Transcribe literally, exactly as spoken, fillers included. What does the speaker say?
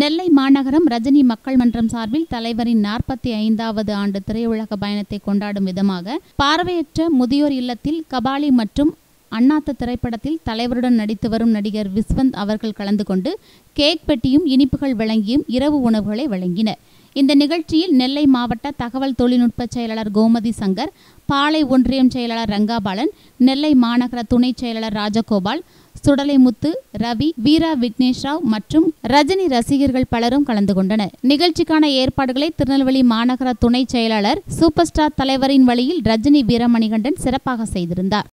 நெல்லை மாநகரம் ரஜினி மக்கள் மன்றம் சார்பில் தலைவரின் நாற்பத்தி ஐந்தாவது ஆண்டு திரையுலக பயணத்தை கொண்டாடும் விதமாக பார்வையற்ற முதியோர் இல்லத்தில் கபாலி மற்றும் அண்ணாத்த திரைப்படத்தில் தலைவருடன் நடித்து வரும் நடிகர் விஸ்வந்த் அவர்கள் கலந்து கொண்டு கேக் பெட்டியும் இனிப்புகள் வழங்கியும் இரவு உணவுகளை வழங்கினர். இந்த நிகழ்ச்சியில் நெல்லை மாவட்ட தகவல் தொழில்நுட்ப செயலாளர் கோமதி சங்கர், பாளை ஒன்றியம் செயலாளர் ரங்காபாலன், நெல்லை மாநகர துணை செயலாளர் ராஜகோபால், சுடலைமுத்து, ரவி, வீரா விக்னேஷ் ராவ் மற்றும் ரஜினி ரசிகர்கள் பலரும் கலந்து கொண்டனர். நிகழ்ச்சிக்கான ஏற்பாடுகளை திருநெல்வேலி மாநகர துணை செயலாளர் சூப்பர் ஸ்டார் தலைவரின் வழியில் ரஜினி வீரமணிகண்டன் சிறப்பாக செய்திருந்தார்.